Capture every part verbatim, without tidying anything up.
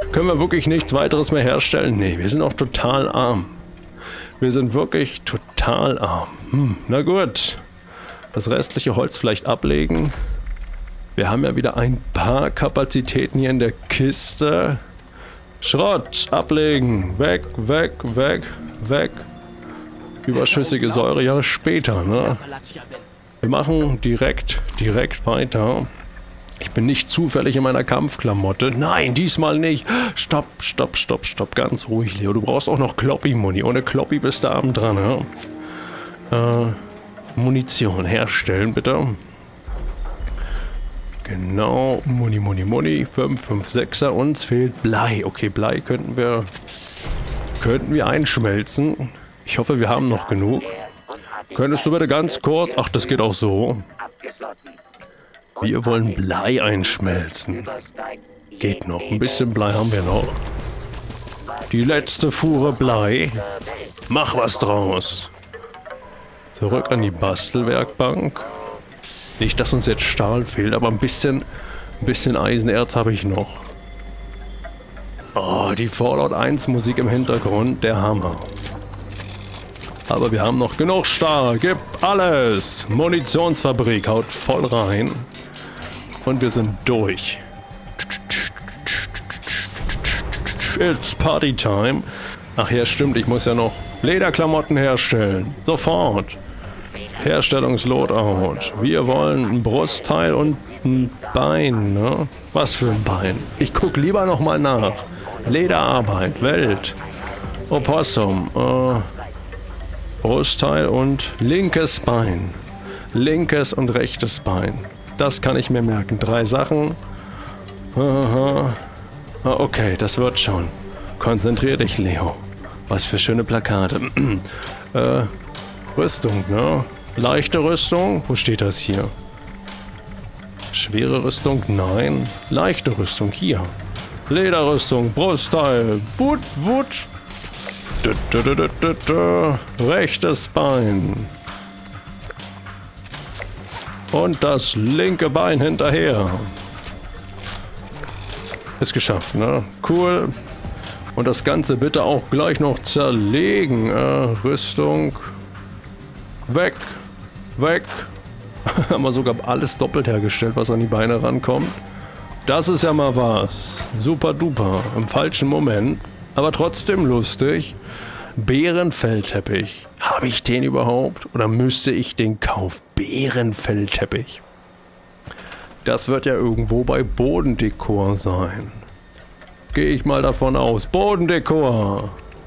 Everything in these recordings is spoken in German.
Können wir wirklich nichts weiteres mehr herstellen? Nee, wir sind auch total arm. Wir sind wirklich total arm. Hm, na gut. Das restliche Holz vielleicht ablegen. Wir haben ja wieder ein paar Kapazitäten hier in der Kiste. Schrott ablegen. Weg, weg, weg, weg. Überschüssige Säure ja später, ne? Wir machen direkt, direkt weiter. Ich bin nicht zufällig in meiner Kampfklamotte. Nein, diesmal nicht. Stopp, stopp, stopp, stopp. Ganz ruhig, Leo. Du brauchst auch noch Kloppi-Muni. Ohne Kloppi bist du abend dran, ja? Äh, Munition herstellen, bitte. Genau. Muni, Muni, Muni. fünf, fünf, sechser. Uns fehlt Blei. Okay, Blei könnten wir, könnten wir einschmelzen. Ich hoffe, wir haben noch genug. Könntest du bitte ganz kurz... Ach, das geht auch so. Wir wollen Blei einschmelzen. Geht noch. Ein bisschen Blei haben wir noch. Die letzte Fuhre Blei. Mach was draus. Zurück an die Bastelwerkbank. Nicht, dass uns jetzt Stahl fehlt, aber ein bisschen, ein bisschen Eisenerz habe ich noch. Oh, die Fallout eins Musik im Hintergrund. Der Hammer. Aber wir haben noch genug Stahl. Gib alles. Munitionsfabrik haut voll rein. Und wir sind durch. It's Party Time. Ach ja, stimmt, ich muss ja noch Lederklamotten herstellen. Sofort. Herstellungsloadout. Wir wollen ein Brustteil und ein Bein, ne? Was für ein Bein? Ich guck lieber nochmal nach. Lederarbeit, Welt. Opossum. Äh, Brustteil und linkes Bein. Linkes und rechtes Bein. Das kann ich mir merken. Drei Sachen. Aha. Okay, das wird schon. Konzentrier dich, Leo. Was für schöne Plakate. äh, Rüstung, ne? Leichte Rüstung? Wo steht das hier? Schwere Rüstung? Nein. Leichte Rüstung, hier. Lederrüstung, Brustteil. Wut, wut. Du, du, du, du, du, du. Rechtes Bein. Und das linke Bein hinterher. Ist geschafft, ne? Cool. Und das Ganze bitte auch gleich noch zerlegen. Äh, Rüstung. Weg. Weg. Haben wir sogar alles doppelt hergestellt, was an die Beine rankommt. Das ist ja mal was. Super duper. Im falschen Moment. Aber trotzdem lustig. Bärenfellteppich. Habe ich den überhaupt? Oder müsste ich den kaufen? Bärenfellteppich. Das wird ja irgendwo bei Bodendekor sein. Gehe ich mal davon aus. Bodendekor.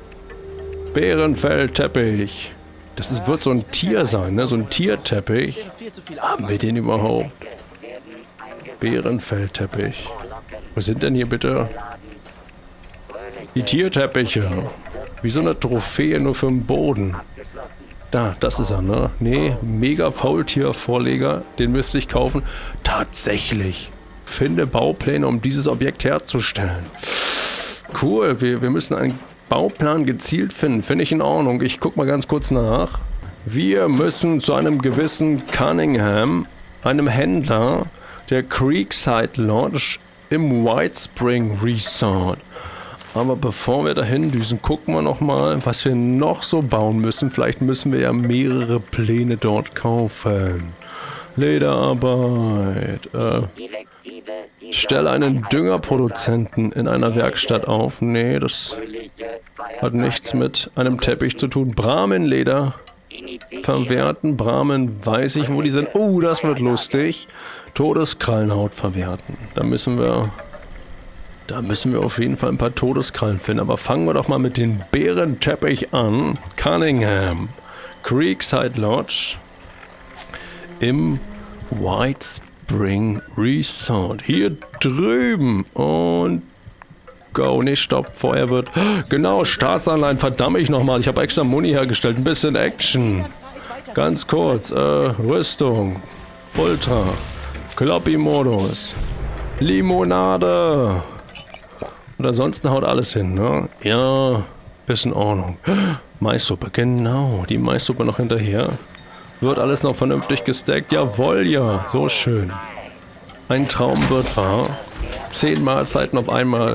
Bärenfellteppich. Das ist, wird so ein Tier sein, ne? So ein Tierteppich. Haben wir den überhaupt? Bärenfellteppich. Wo sind denn hier bitte die Tierteppiche? Wie so eine Trophäe nur für den Boden. Da, das ist er, ne? Nee, mega Faultier-Vorleger. Den müsste ich kaufen. Tatsächlich. Finde Baupläne, um dieses Objekt herzustellen. Cool, wir, wir müssen einen Bauplan gezielt finden. Finde ich in Ordnung. Ich guck mal ganz kurz nach. Wir müssen zu einem gewissen Cunningham, einem Händler der Creekside Lodge im White Spring Resort. Aber bevor wir dahin düsen, gucken wir noch mal, was wir noch so bauen müssen. Vielleicht müssen wir ja mehrere Pläne dort kaufen. Lederarbeit. Äh, stelle einen Düngerproduzenten in einer Werkstatt auf. Nee, das hat nichts mit einem Teppich zu tun. Brahmenleder verwerten. Brahmen, weiß ich, wo die sind. Oh, das wird lustig. Todeskrallenhaut verwerten. Da müssen wir... Da müssen wir auf jeden Fall ein paar Todeskrallen finden. Aber fangen wir doch mal mit dem Bärenteppich an. Cunningham. Creekside Lodge. Im White Spring Resort. Hier drüben. Und go. Nee, stopp. Vorher wird... Genau, Staatsanleihen. Verdammt ich nochmal. Ich habe extra Muni hergestellt. Ein bisschen Action. Ganz kurz. Äh, Rüstung. Ultra. Kloppi-Modus. Limonade. Und ansonsten haut alles hin, ne? Ja, ist in Ordnung. Maissuppe, genau. Die Maissuppe noch hinterher. Wird alles noch vernünftig gestackt? Jawohl, ja. So schön. Ein Traum wird wahr. Zehn Mahlzeiten auf einmal.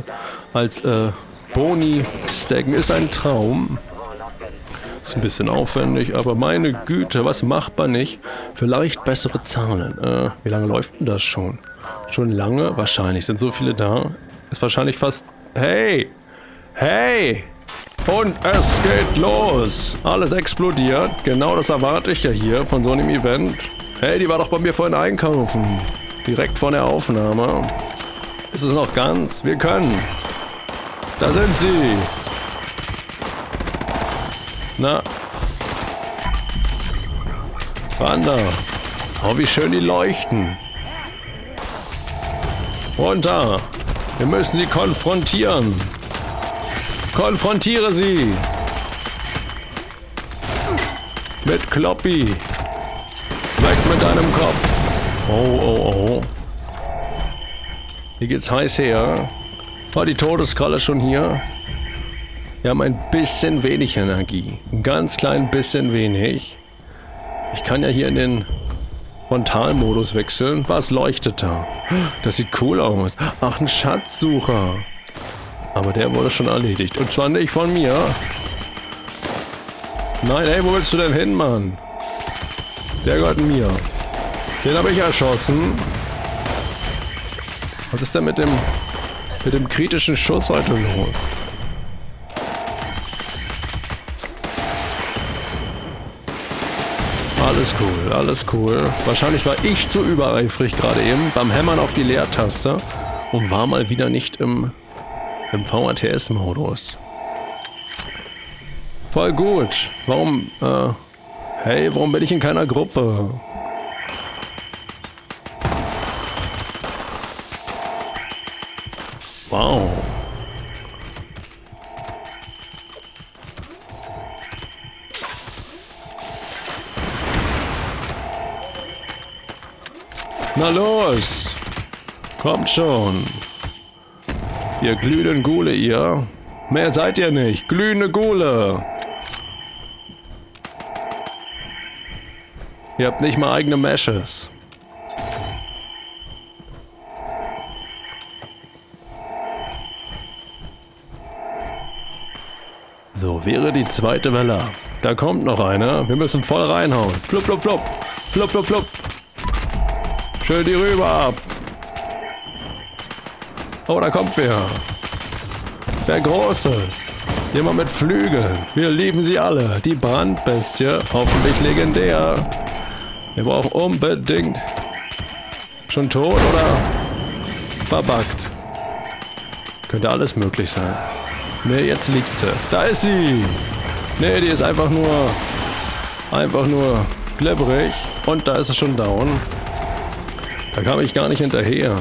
als äh, Boni stacken ist ein Traum. Ist ein bisschen aufwendig, aber meine Güte, was macht man nicht? Vielleicht bessere Zahlen. Äh, wie lange läuft denn das schon? Schon lange? Wahrscheinlich. Sind so viele da? Ist wahrscheinlich fast... Hey! Hey! Und es geht los! Alles explodiert. Genau das erwarte ich ja hier von so einem Event. Hey, die war doch bei mir vorhin einkaufen. Direkt vor der Aufnahme. Ist es noch ganz? Wir können. Da sind sie. Na. Wander. Oh, wie schön die leuchten. Runter. Wir müssen sie konfrontieren. Konfrontiere sie. Mit Kloppi. Weg mit deinem Kopf. Oh, oh, oh. Hier geht's heiß her. War die Todeskralle schon hier? Wir haben ein bisschen wenig Energie. Ein ganz klein bisschen wenig. Ich kann ja hier in den Frontalmodus wechseln. Was leuchtet da? Das sieht cool aus. Ach, ein Schatzsucher. Aber der wurde schon erledigt. Und zwar nicht von mir. Nein, ey, wo willst du denn hin, Mann? Der gehört mir. Den habe ich erschossen. Was ist denn mit dem, mit dem kritischen Schuss heute los? Alles cool, alles cool. Wahrscheinlich war ich zu übereifrig gerade eben beim Hämmern auf die Leertaste und war mal wieder nicht im, im V A T S-Modus. Voll gut. Warum, äh, hey, warum bin ich in keiner Gruppe? Wow. Na los! Kommt schon! Ihr glühenden Gule, ihr! Mehr seid ihr nicht! Glühende Gule! Ihr habt nicht mal eigene Meshes. So, wäre die zweite Welle. Da kommt noch eine. Wir müssen voll reinhauen. Flupp, flupp, flupp. Flupp, flupp, flupp. Schön die rüber ab. Oh, da kommt wer. Wer Großes. Jemand mit Flügeln. Wir lieben sie alle. Die Brandbestie. Hoffentlich legendär. Wir brauchen unbedingt... Schon tot oder... verbuggt. Könnte alles möglich sein. Ne, jetzt liegt sie. Da ist sie. Ne, die ist einfach nur... Einfach nur... glibberig. Und da ist sie schon down. Da kam ich gar nicht hinterher.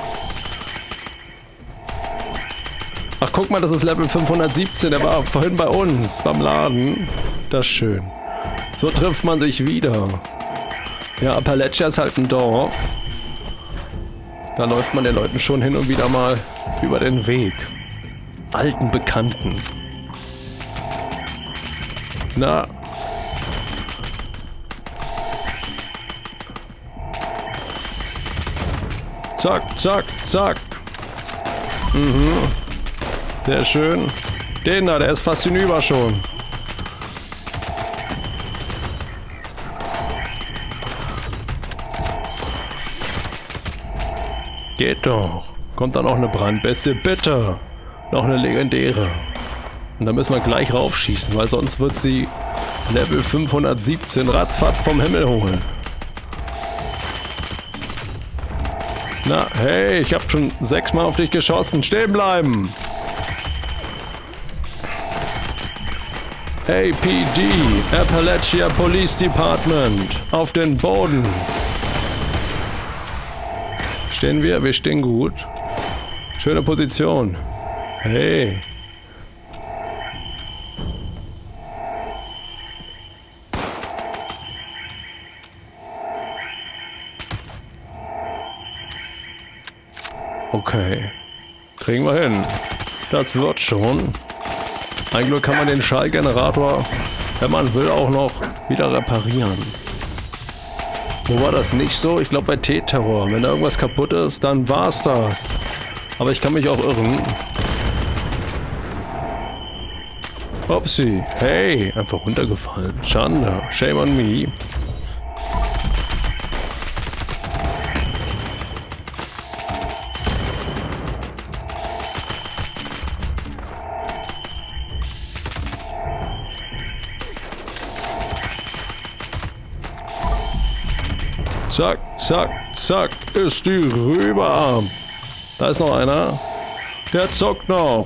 Ach, guck mal, das ist Level fünfhundertsiebzehn. Der war vorhin bei uns, beim Laden. Das ist schön. So trifft man sich wieder. Ja, Appalachia ist halt ein Dorf. Da läuft man den Leuten schon hin und wieder mal über den Weg. Alten Bekannten. Na... Zack, zack, zack. Mhm. Sehr schön. Den da, der ist fast hinüber schon. Geht doch. Kommt dann auch eine Brandbestie? Bitte. Noch eine legendäre. Und da müssen wir gleich raufschießen, weil sonst wird sie Level fünfhundertsiebzehn ratzfatz vom Himmel holen. Na, hey, ich habe schon sechsmal auf dich geschossen. Stehen bleiben! A P D, Appalachia Police Department. Auf den Boden. Stehen wir? Wir stehen gut. Schöne Position. Hey. Okay. Kriegen wir hin. Das wird schon. Ein Glück kann man den Schallgenerator, wenn man will, auch noch wieder reparieren. Wo war das nicht so? Ich glaube bei T-Terror. Wenn da irgendwas kaputt ist, dann war's das. Aber ich kann mich auch irren. Upsi. Hey, einfach runtergefallen. Schande. Shame on me. Zack, zack, zack, ist die rüber. Da ist noch einer. Der zockt noch.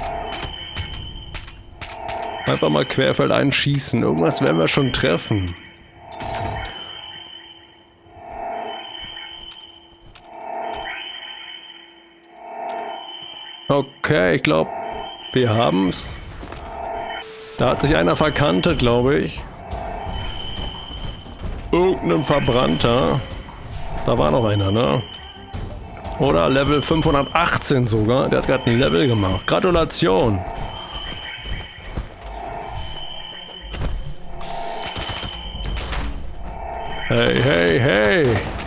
Einfach mal querfeldein schießen. Irgendwas werden wir schon treffen. Okay, ich glaube, wir haben's. Da hat sich einer verkantet, glaube ich. Irgendein Verbrannter. Da war noch einer, ne? Oder Level fünfhundertachtzehn sogar. Der hat gerade ein Level gemacht. Gratulation. Hey, hey, hey.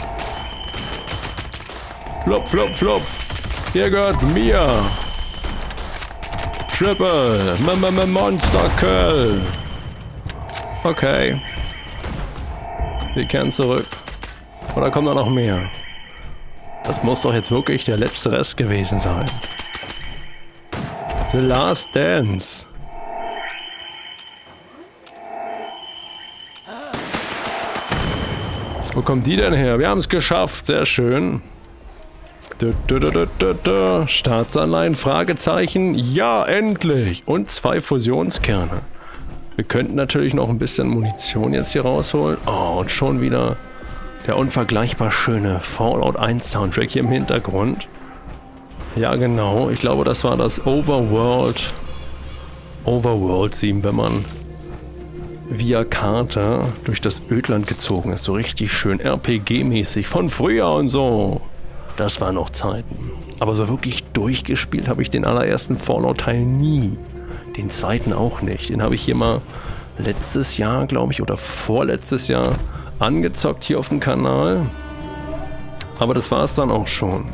Flop, flop, flop. Ihr gehört mir. Triple. M-M-M Monster Kill. Okay. Wir kehren zurück. Oder kommt da noch mehr? Das muss doch jetzt wirklich der letzte Rest gewesen sein. The Last Dance. Wo kommen die denn her? Wir haben es geschafft. Sehr schön. Du, du, du, du, du, du. Staatsanleihen? Fragezeichen. Ja, endlich. Und zwei Fusionskerne. Wir könnten natürlich noch ein bisschen Munition jetzt hier rausholen. Oh, und schon wieder der unvergleichbar schöne Fallout eins Soundtrack hier im Hintergrund. Ja, genau. Ich glaube, das war das Overworld Overworld-Theme, wenn man via Karte durch das Ödland gezogen ist. So richtig schön R P G-mäßig von früher und so. Das waren noch Zeiten. Aber so wirklich durchgespielt habe ich den allerersten Fallout-Teil nie. Den zweiten auch nicht. Den habe ich hier mal letztes Jahr, glaube ich, oder vorletztes Jahr angezockt hier auf dem Kanal. Aber das war es dann auch schon.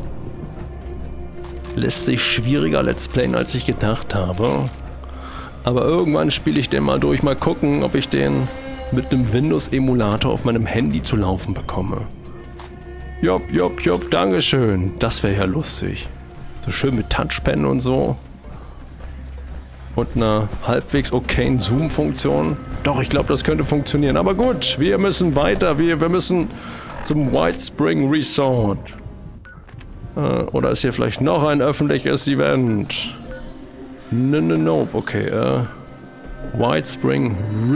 Lässt sich schwieriger Let's Playen, als ich gedacht habe. Aber irgendwann spiele ich den mal durch. Mal gucken, ob ich den mit einem Windows-Emulator auf meinem Handy zu laufen bekomme. Jopp, jopp, jopp, dankeschön. Das wäre ja lustig. So schön mit Touchpen und so. Und einer halbwegs okayen Zoom-Funktion. Doch, ich glaube, das könnte funktionieren. Aber gut, wir müssen weiter. Wir, wir müssen zum White Spring Resort. Äh, oder ist hier vielleicht noch ein öffentliches Event? No, no, no. Okay, äh. White Spring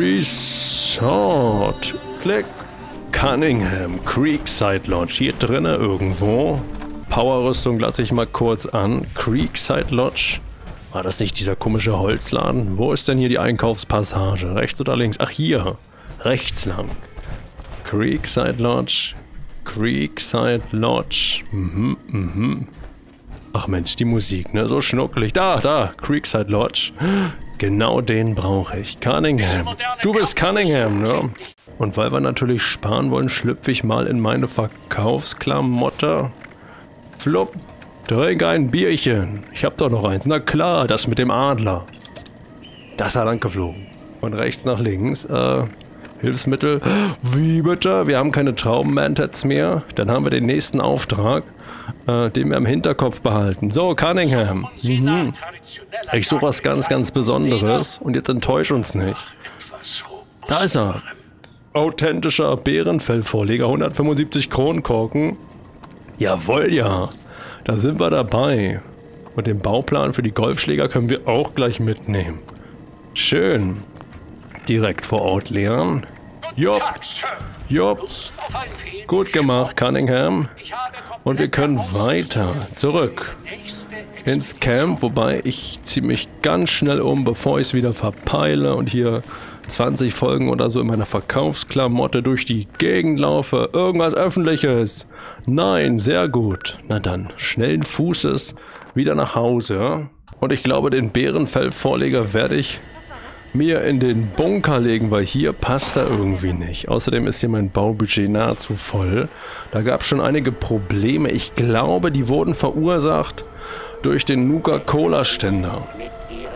Resort. Klick. Cunningham Creekside Lodge. Hier drinnen irgendwo. Powerrüstung lasse ich mal kurz an. Creekside Lodge. War das nicht dieser komische Holzladen? Wo ist denn hier die Einkaufspassage? Rechts oder links? Ach, hier. Rechts lang. Creekside Lodge. Creekside Lodge. Mhm, mhm. Ach Mensch, die Musik, ne? So schnuckelig. Da, da. Creekside Lodge. Genau den brauche ich. Cunningham. Du bist Cunningham, ne? Und weil wir natürlich sparen wollen, schlüpfe ich mal in meine Verkaufsklamotte. Flupp. Trink ein Bierchen. Ich hab doch noch eins. Na klar, das mit dem Adler. Das hat angeflogen. Von rechts nach links. Äh, Hilfsmittel. Wie bitte? Wir haben keine Trauben-Mantats mehr. Dann haben wir den nächsten Auftrag, äh, den wir im Hinterkopf behalten. So, Cunningham. Mhm. Ich suche was ganz, ganz Besonderes. Und jetzt enttäusch uns nicht. Da ist er. Authentischer Bärenfellvorleger. hundertfünfundsiebzig Kronkorken. Jawohl, ja. Da sind wir dabei. Und den Bauplan für die Golfschläger können wir auch gleich mitnehmen. Schön. Direkt vor Ort leeren. Jupp. Jupp. Gut gemacht, Cunningham. Und wir können weiter. Zurück. Ins Camp, wobei ich ziehe mich ganz schnell um, bevor ich es wieder verpeile und hier zwanzig Folgen oder so in meiner Verkaufsklamotte durch die Gegend laufe. Irgendwas Öffentliches. Nein, sehr gut. Na dann, schnellen Fußes wieder nach Hause. Und ich glaube, den Bärenfellvorleger werde ich mir in den Bunker legen, weil hier passt er irgendwie nicht. Außerdem ist hier mein Baubudget nahezu voll. Da gab es schon einige Probleme. Ich glaube, die wurden verursacht durch den Nuka-Cola-Ständer.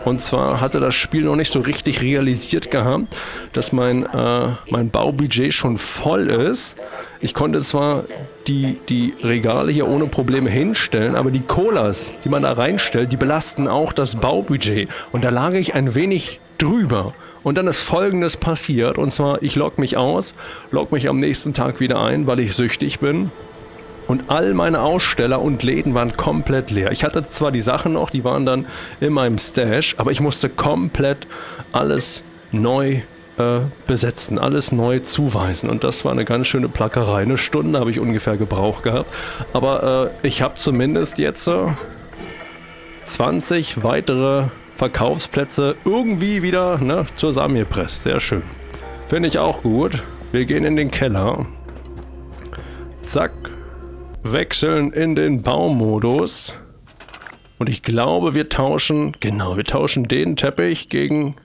Und zwar hatte das Spiel noch nicht so richtig realisiert gehabt, dass mein, äh, mein Baubudget schon voll ist. Ich konnte zwar die, die Regale hier ohne Probleme hinstellen, aber die Colas, die man da reinstellt, die belasten auch das Baubudget. Und da lag ich ein wenig drüber. Und dann ist Folgendes passiert, und zwar, ich log mich aus, log mich am nächsten Tag wieder ein, weil ich süchtig bin. Und all meine Aussteller und Läden waren komplett leer. Ich hatte zwar die Sachen noch, die waren dann in meinem Stash, aber ich musste komplett alles neu äh, besetzen, alles neu zuweisen. Und das war eine ganz schöne Plackerei. Eine Stunde habe ich ungefähr gebraucht gehabt. Aber äh, ich habe zumindest jetzt äh, zwanzig weitere Verkaufsplätze irgendwie wieder ne, zusammengepresst. Sehr schön. Finde ich auch gut. Wir gehen in den Keller. Zack. Wechseln in den Baumodus. Und ich glaube, wir tauschen... Genau, wir tauschen den Teppich gegen...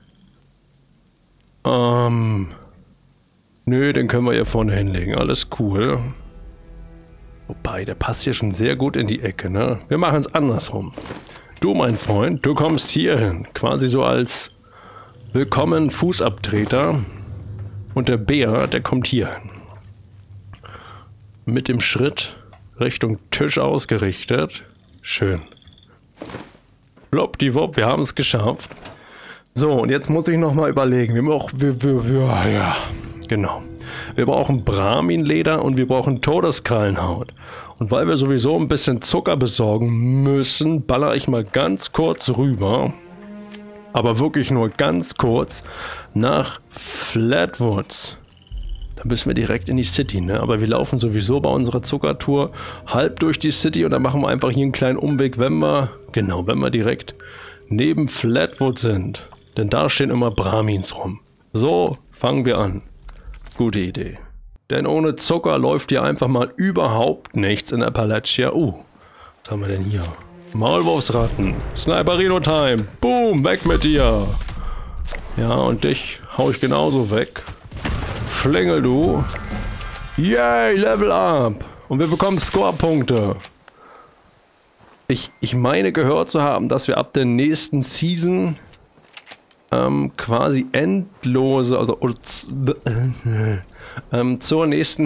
Ähm... Nö, den können wir hier vorne hinlegen. Alles cool. Wobei, der passt hier schon sehr gut in die Ecke, ne? Wir machen es andersrum. Du, mein Freund, du kommst hier hin. Quasi so als willkommen Fußabtreter. Und der Bär, der kommt hier hin. Mit dem Schritt Richtung Tisch ausgerichtet. Schön. Ploppdiwupp, wir haben es geschafft. So, und jetzt muss ich nochmal überlegen. Wir brauchen... Wir, wir, wir, ja, genau. Wir brauchen Brahmin-Leder und wir brauchen Todeskrallenhaut. Und weil wir sowieso ein bisschen Zucker besorgen müssen, baller ich mal ganz kurz rüber. Aber wirklich nur ganz kurz nach Flatwoods. Da müssen wir direkt in die City, ne? Aber wir laufen sowieso bei unserer Zuckertour halb durch die City und dann machen wir einfach hier einen kleinen Umweg, wenn wir, genau, wenn wir direkt neben Flatwood sind. Denn da stehen immer Brahmins rum. So, fangen wir an. Gute Idee. Denn ohne Zucker läuft hier einfach mal überhaupt nichts in Appalachia. Uh, was haben wir denn hier? Maulwurfsratten. Sniperino-Time. Boom, weg mit dir. Ja, und dich hau ich genauso weg. Schlingel du. Yay, Level Up. Und wir bekommen Score-Punkte. Ich, ich meine gehört zu haben, dass wir ab der nächsten Season ähm, quasi endlose, also äh, ähm, zur nächsten...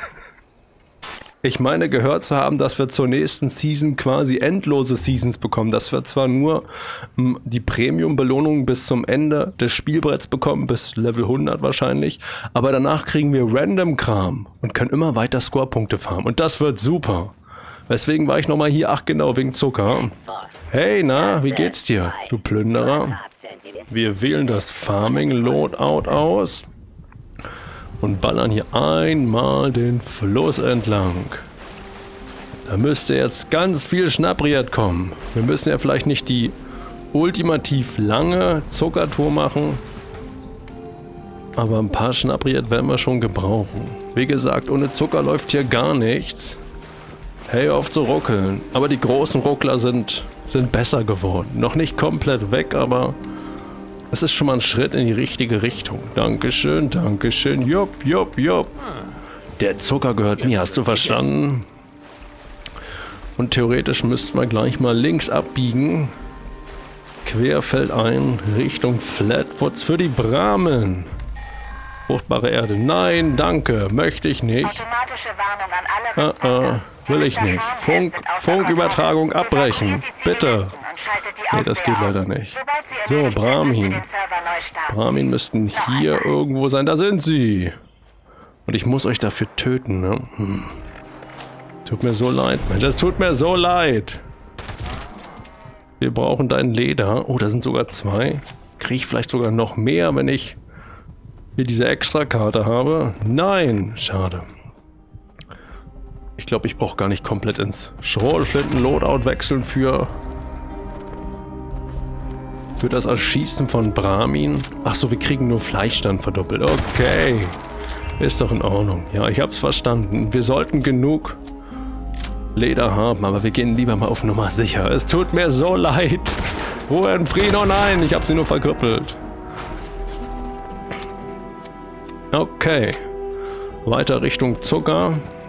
Ich meine gehört zu haben, dass wir zur nächsten Season quasi endlose Seasons bekommen. Dass wir zwar nur m, die Premium-Belohnung bis zum Ende des Spielbretts bekommen, bis Level hundert wahrscheinlich, aber danach kriegen wir Random-Kram und können immer weiter Scorepunkte farmen. Und das wird super. Deswegen war ich nochmal hier, ach genau, wegen Zucker. Hey, na, wie geht's dir, du Plünderer? Wir wählen das Farming-Loadout aus. Und ballern hier einmal den Fluss entlang. Da müsste jetzt ganz viel Schnapriert kommen. Wir müssen ja vielleicht nicht die ultimativ lange Zuckertour machen. Aber ein paar Schnapriert werden wir schon gebrauchen. Wie gesagt, ohne Zucker läuft hier gar nichts. Hey, auf zu ruckeln. Aber die großen Ruckler sind, sind besser geworden. Noch nicht komplett weg, aber... Es ist schon mal ein Schritt in die richtige Richtung. Dankeschön, Dankeschön. Jupp, jupp, jupp. Der Zucker gehört mir, hast du verstanden? Und theoretisch müssten wir gleich mal links abbiegen. Querfeldein Richtung Flatwoods für die Brahmin. Fruchtbare Erde. Nein, danke. Möchte ich nicht. Automatische Warnung an alle Ah, ah, will ich nicht. Funk, Funkübertragung abbrechen. Bitte. Nee, das geht leider nicht. So, Brahmin. Brahmin müssten hier irgendwo sein. Da sind sie. Und ich muss euch dafür töten, ne? Hm. Tut mir so leid, Mensch. Das tut mir so leid. Wir brauchen dein Leder. Oh, da sind sogar zwei. Kriege ich vielleicht sogar noch mehr, wenn ich hier diese Extrakarte habe? Nein, schade. Ich glaube, ich brauche gar nicht komplett ins Scrollflinten-Loadout wechseln für... Für das Erschießen von Brahmin. Achso, wir kriegen nur Fleisch dann verdoppelt. Okay. Ist doch in Ordnung. Ja, ich hab's verstanden. Wir sollten genug Leder haben, aber wir gehen lieber mal auf Nummer sicher. Es tut mir so leid. Ruhe in Frieden. Oh nein, ich hab sie nur verkrüppelt. Okay. Weiter Richtung Zucker.